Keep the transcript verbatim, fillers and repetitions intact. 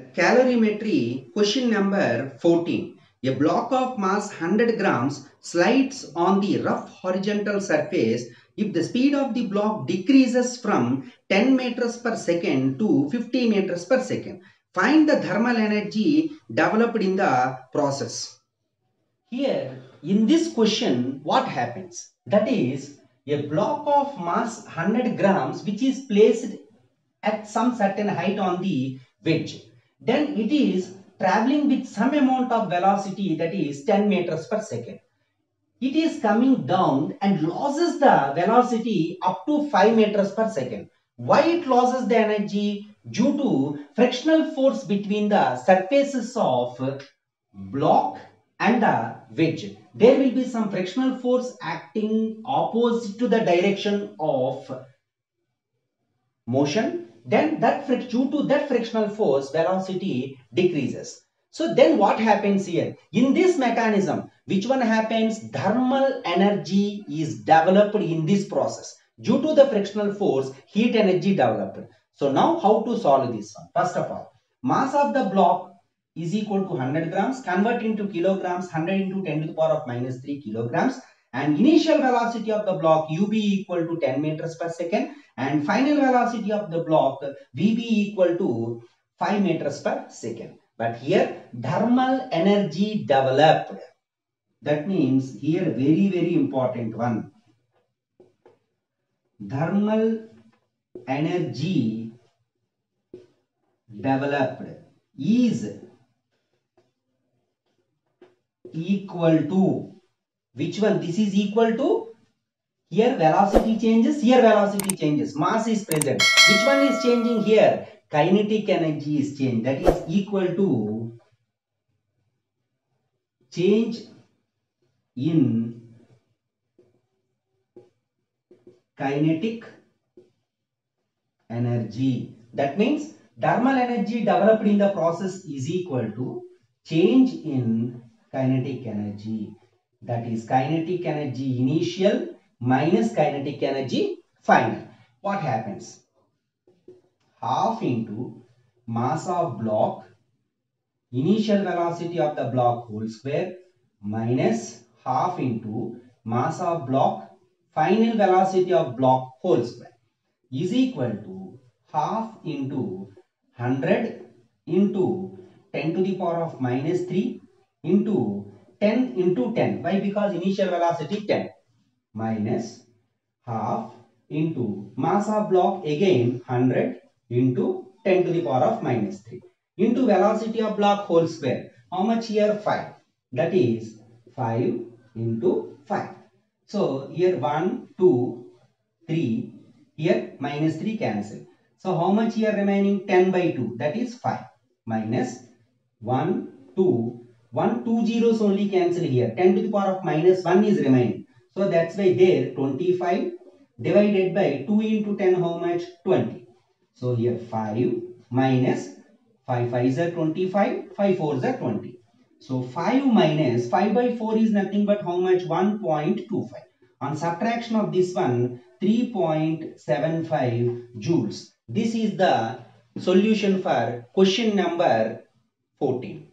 calorimetry question number fourteen. A block of mass one hundred grams slides on the rough horizontal surface if the speed of the block decreases from ten meters per second to fifty meters per second. Find the thermal energy developed in the process. Here in this question what happens? That is a block of mass one hundred grams which is placed at some certain height on the wedge. Then it is traveling with some amount of velocity, that is ten meters per second. It is coming down and loses the velocity up to five meters per second. Why it loses the energy? Due to frictional force between the surfaces of block and the wedge. There will be some frictional force acting opposite to the direction of motion. Then that due to that frictional force, velocity decreases. So then what happens here? In this mechanism, which one happens? Thermal energy is developed in this process. Due to the frictional force, heat energy developed. So now how to solve this one? First of all, mass of the block is equal to one hundred grams. Convert into kilograms, one hundred into ten to the power of minus three kilograms. And initial velocity of the block U B equal to ten meters per second. And final velocity of the block V B equal to five meters per second. But here thermal energy developed. That means here very very important one. Thermal energy developed is equal to which one? This is equal to, here velocity changes, here velocity changes, mass is present. Which one is changing here? Kinetic energy is changed. That is equal to change in kinetic energy. That means thermal energy developed in the process is equal to change in kinetic energy. That is kinetic energy initial minus kinetic energy final. What happens? Half into mass of block, initial velocity of the block whole square, minus half into mass of block, final velocity of block whole square, is equal to half into one hundred into ten to the power of minus three into ten into ten. Why? Because initial velocity ten, minus half into mass of block again one hundred into ten to the power of minus three into velocity of block whole square. How much here? five. That is five into five. So here one, two, three. Here minus three cancel. So how much here remaining? ten by two. That is five. Minus one, two. one, two zeros only cancel here. ten to the power of minus one is remaining. So that's why there twenty-five divided by two into ten, how much? twenty. So here five minus five fives are twenty-five, five fours are twenty. So five minus five by four is nothing but how much? one point two five. On subtraction of this one, three point seven five joules. This is the solution for question number fourteen.